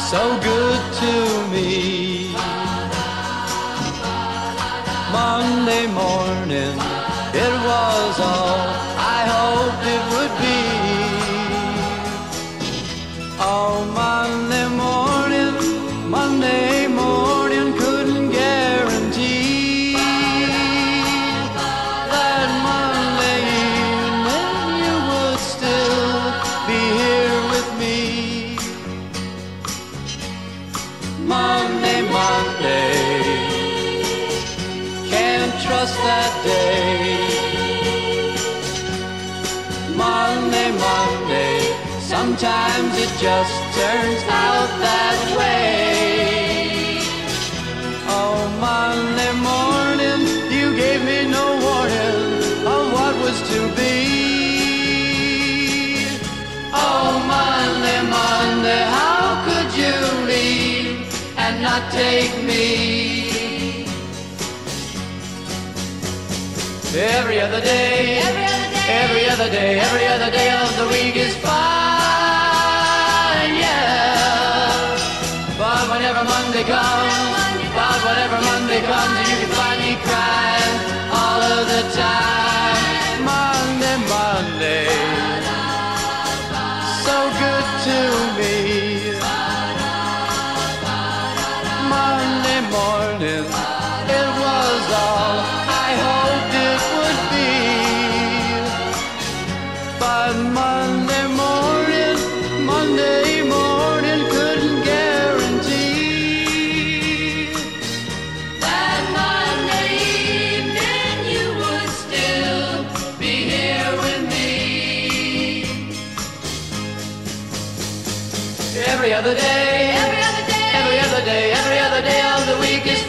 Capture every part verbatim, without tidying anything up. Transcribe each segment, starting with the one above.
so good to me. Monday morning, it was all I hoped it would be. Oh, Monday morning, Monday morning, couldn't guarantee that Monday evening you would still be here with me. Monday, Monday, can't trust that day. Monday, Monday, sometimes it just turns out that way. Oh, Monday morning, you gave me no warning of what was to be. Oh, Monday, Monday, how could you leave and not take me? Every other day, every other day, every other day, every other day of the week is fine, yeah. But whenever Monday comes, but whenever Monday comes, you can find me crying all of the time. Monday, Monday, so good to me. Monday morning, it was all I hoped it would be. But Monday morning, Monday morning, couldn't guarantee that Monday evening you would still be here with me. Every other day, Every other day, every other day, every other day of the week is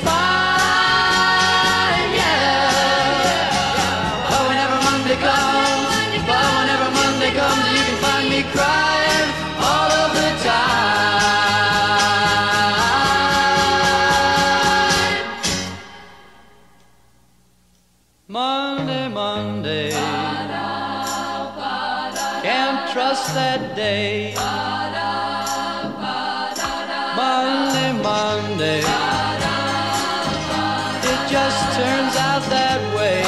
fine, yeah. But whenever Monday comes, but whenever Monday comes, you can find me crying all of the time. Monday, Monday, can't trust that day. Monday, Monday, it just turns out that way.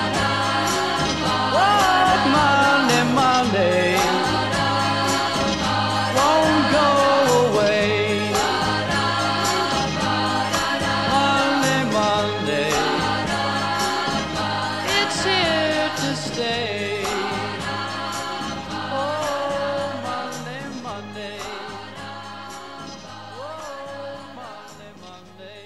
Oh, Monday, Monday, won't go away. Monday, Monday, it's here to stay. Oh, Monday, Monday. Monday, Monday.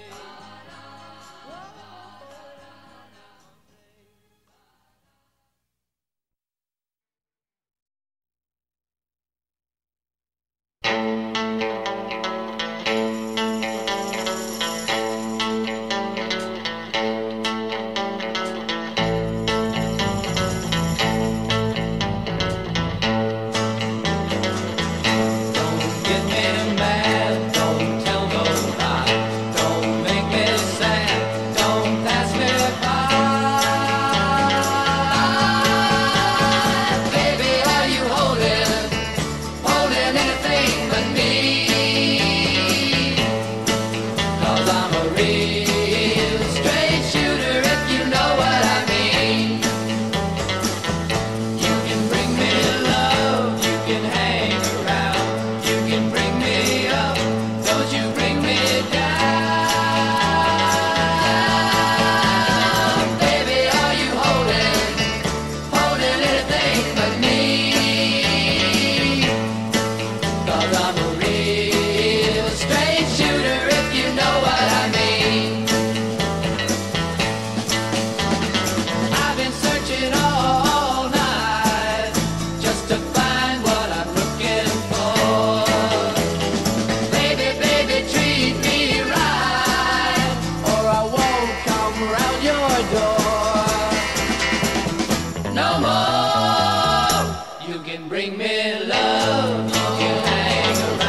no more. You can bring me love, you can hang around.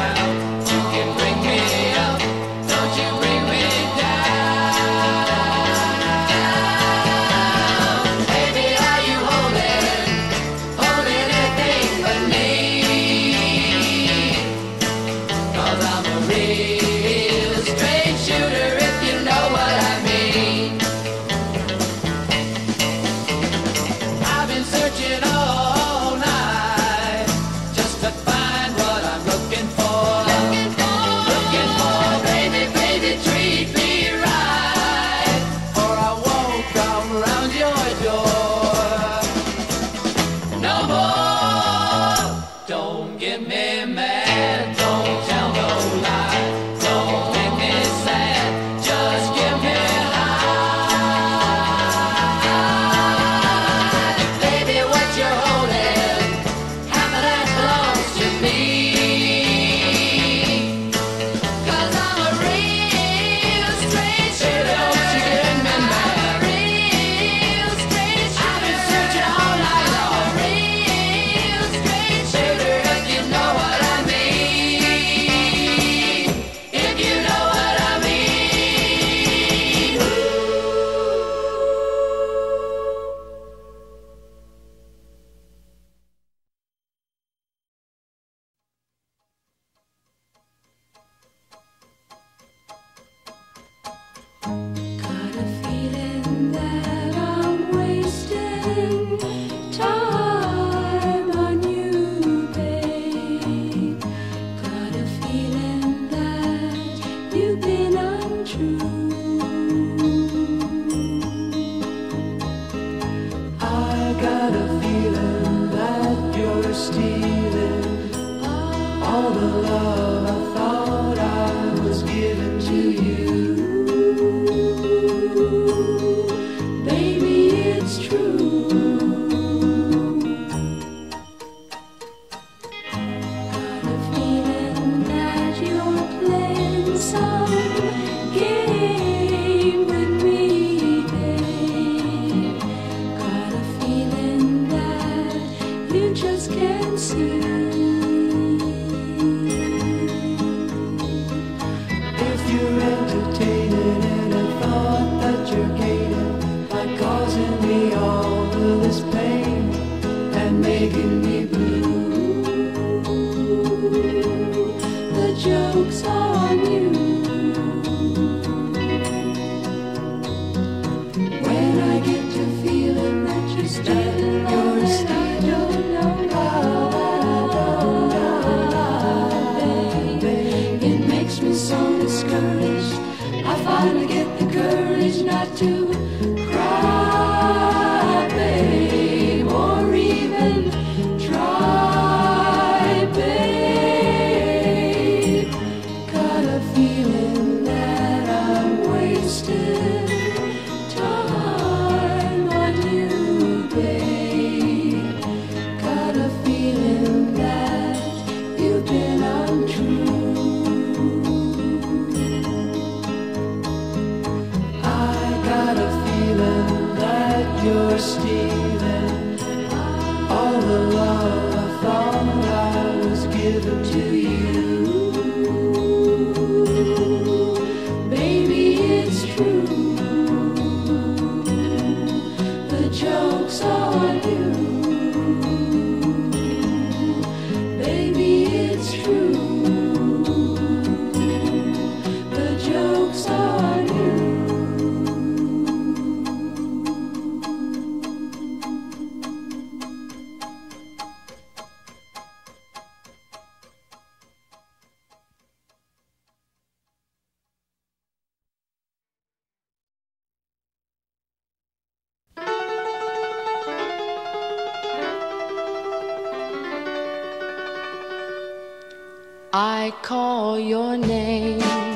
the love I thought I was giving to you. Baby, it's true. Got a feeling that you're playing some game with me, babe. Got a feeling that you just can't see. If you're entertaining any thought that you're gaining by causing me all of this pain and making me blue, the joke's on you. When I get to feeling that you're stealing your stealing, I don't know how, babe. It makes me so discouraged. I finally get the courage not to cry, babe, or even try, babe. Got a feeling that I'm wasting time on you, babe. Got a feeling that you've been untrue. I got a feeling that you're stealing all the love I thought I was giving to you. Baby, it's true. The joke's on you. Baby, it's true. The joke's on you. I call your name,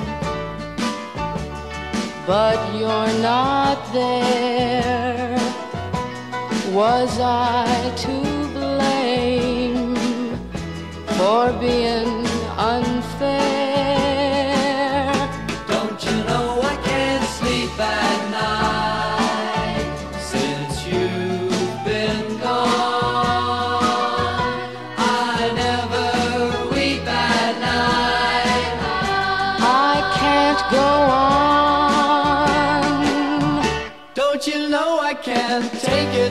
but you're not there. Was I to blame for being unfair? Don't you know I can't sleep at night since you've been gone? I never weep at night. I can't go on. Don't you know I can't take it?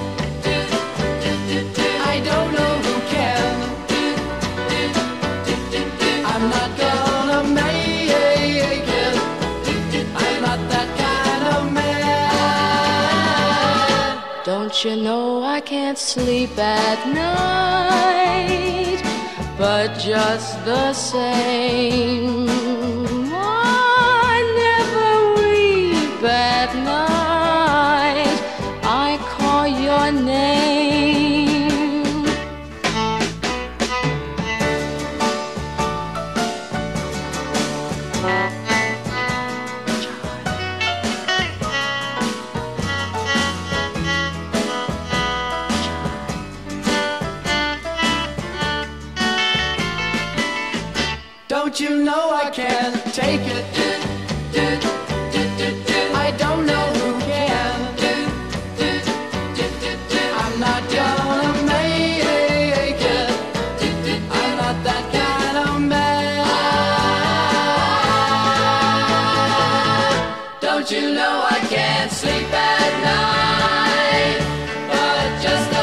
I don't know who can. I'm not gonna make it. I'm not that kind of man. Don't you know I can't sleep at night, but just the same, I never weep at night. I call your name. Don't you know I can't take it? I don't know who can. I'm not gonna make it. I'm not that kind of man. Don't you know I can't sleep at night, but just the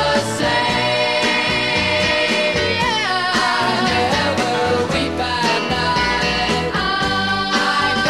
same, yeah, I never weep at night. I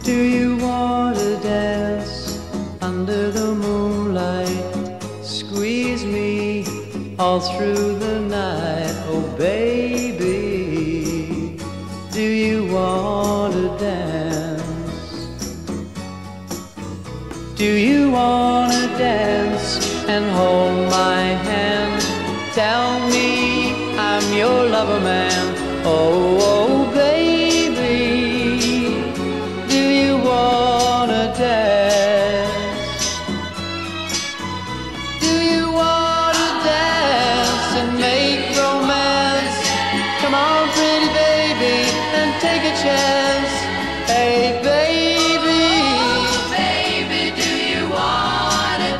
Do you want to dance under the moonlight? Squeeze me all through the night, oh baby. Do you want to dance? Do you want to dance and hold my hand? Tell me I'm your lover man, oh, oh baby. Do you want to dance? Do you want to dance and make romance? Come on, pretty baby, and take a chance. Hey, baby, oh, baby, do you want to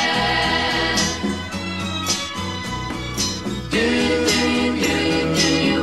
dance? Do, do, do, do you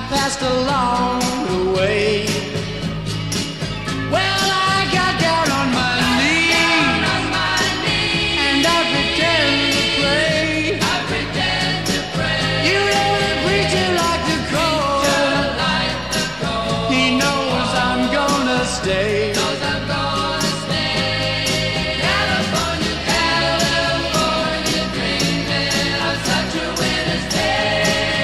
passed along the way. Well, I got down on my knees, and I pretend to pray. I pretend to pray. You know the preacher like the cold. Like the cold. He knows I'm gonna stay. Knows I'm gonna stay. California, California, dreaming of such a winter's day.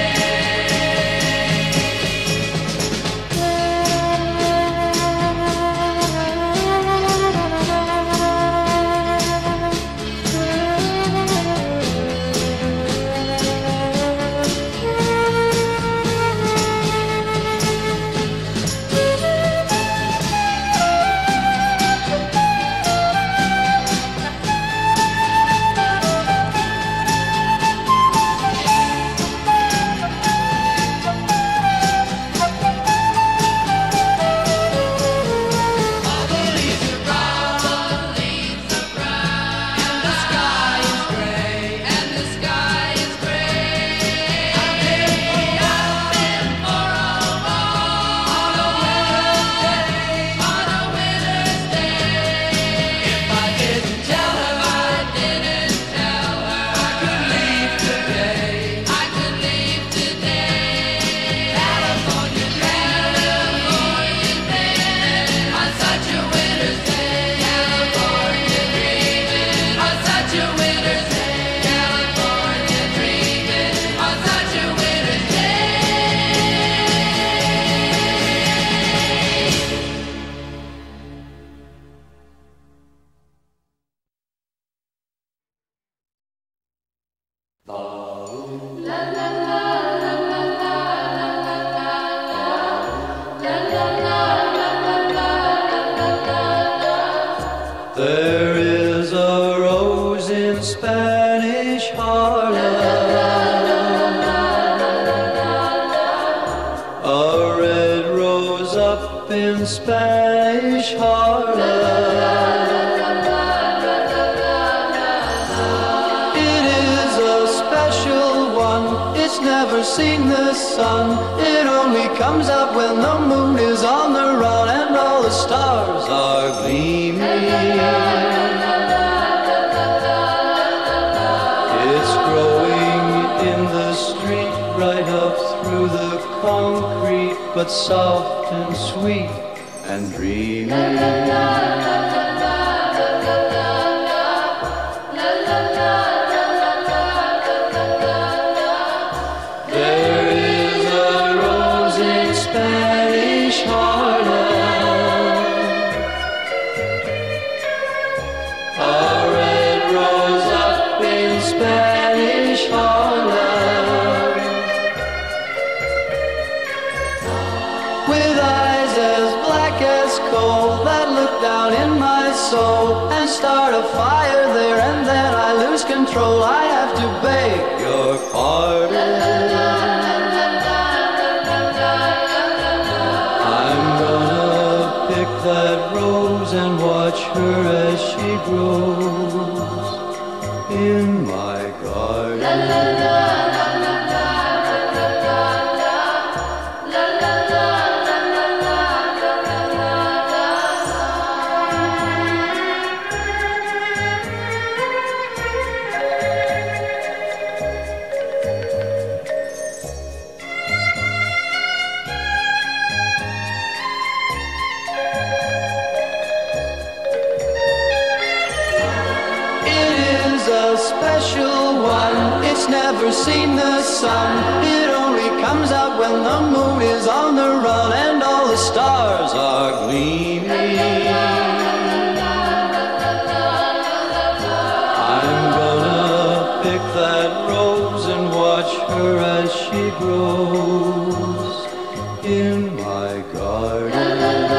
All the leaves are brown, all the leaves are brown, and the sky is gray, and the sky is gray. I've been, I've been for a walk on a winter's day, on a winter's day. If I didn't tell her, I didn't tell her, I could leave today. I could leave today. California, California, dreaming on such a winter's day. California, dreaming on such a winter's day. California, dreaming on such a winter's day. There is a rose in Spanish Harlem, a red rose up in Spanish Harlem. It is a special one, it's never seen the sun. It only comes out when the moon is on the run and all the stars are gleaming. It's growing in the street right up through the concrete, but soft and sweet and dreamy. There is a rose in Spanish Harlem, a red rose up in Spanish Harlem, with eyes as black as coal that look down in my soul and start a fire there, and then I lose control. I have to beg your pardon. I'm gonna pick that rose and watch her as she grows in my garden. A special one, it's never seen the sun. It only comes out when the moon is on the run and all the stars are gleaming. I'm gonna pick that rose and watch her as she grows in my garden.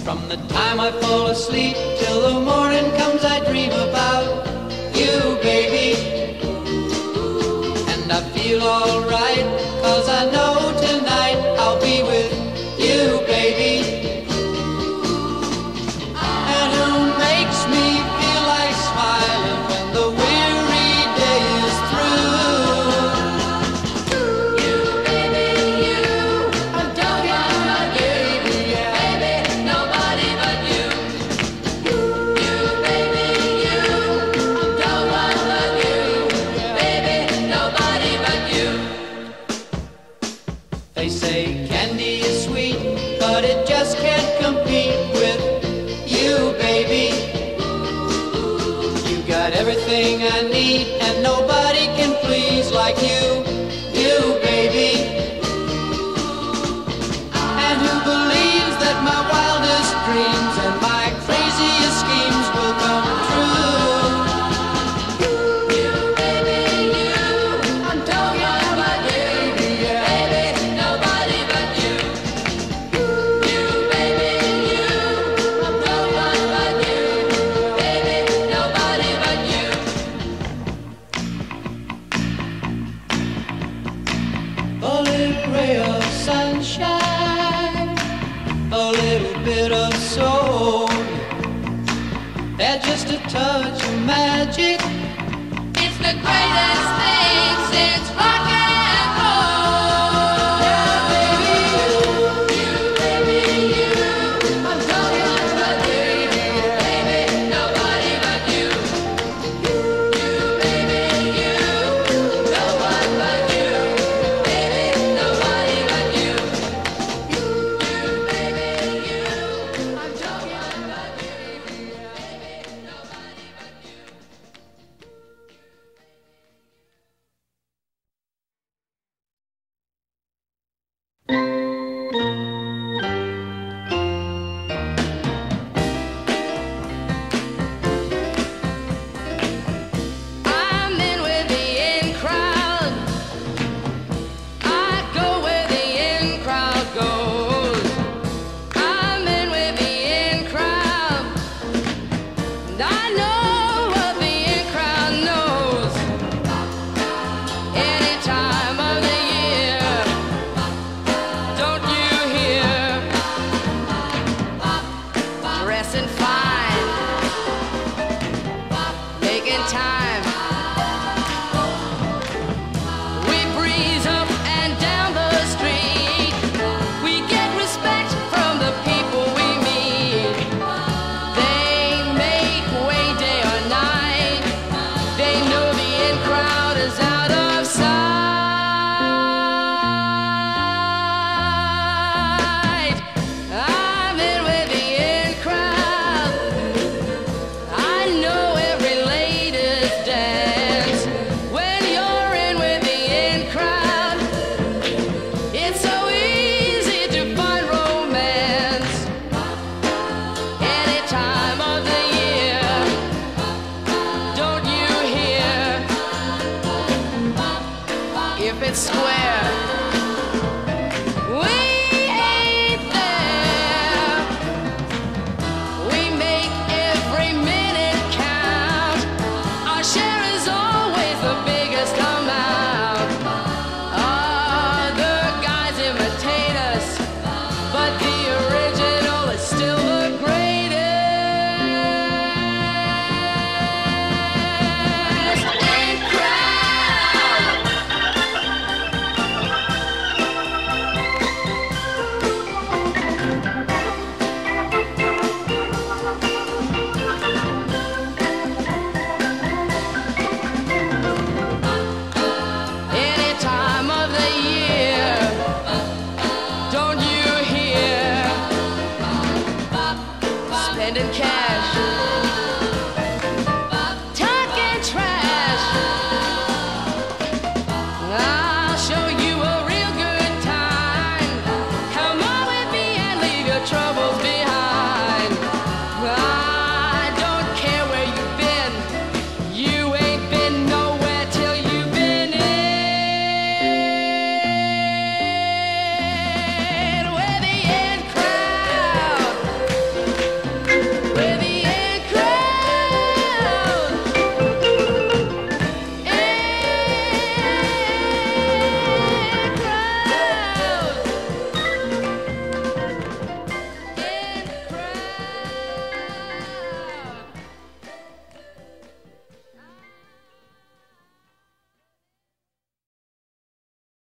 From the time I fall asleep till the morning comes, I dream about you, baby. And I feel alright, 'cause I know tonight I'll be with you, baby. And who makes me feel like smiling when the weary day is through? You, baby, you. I'm talking about you, baby. Nobody but you. You, baby, you. I'm talking about you, baby. Nobody but you. They say candy is sweet, but it just can't compete with you, baby. You got everything I need, and nobody can please like you, you, baby. And who believes that my wildest dreams and my craziest schemes will come true? You, baby, you. I'm talking about you, baby. Nobody but you. You, baby, you. I'm talking about you, baby. Nobody but you. A little ray of sunshine, a little bit of soul, and just a touch of magic. It's the greatest thing since rock and roll. You, baby, you. I'm talking about you, baby. Nobody but you. You, baby, you. No one but you, baby. Nobody but you. You, baby, you. I'm talking about you, baby. Nobody but you. I'm in with the in crowd. I go where the in crowd goes. I'm in with the in crowd. And I know what the in crowd knows. Any time of the year, don't you hear? Dressing fine, making time. We breeze up and down the street. We get respect from the people we meet. They make way day or night. They know the in crowd is out of sight. I'm in with the in crowd. I know every latest dance. When you're in with the in crowd, it's so easy to find romance. Any time of the year, don't you hear? If it's square, we ain't there. We make every minute count. Our share is always the biggest amount. Other guys imitate us, but the original is still the greatest. In crowd. Any time of the year, don't you hear? Spending cash, talking trash. I'll show you a real good time. Come on with me and leave your trouble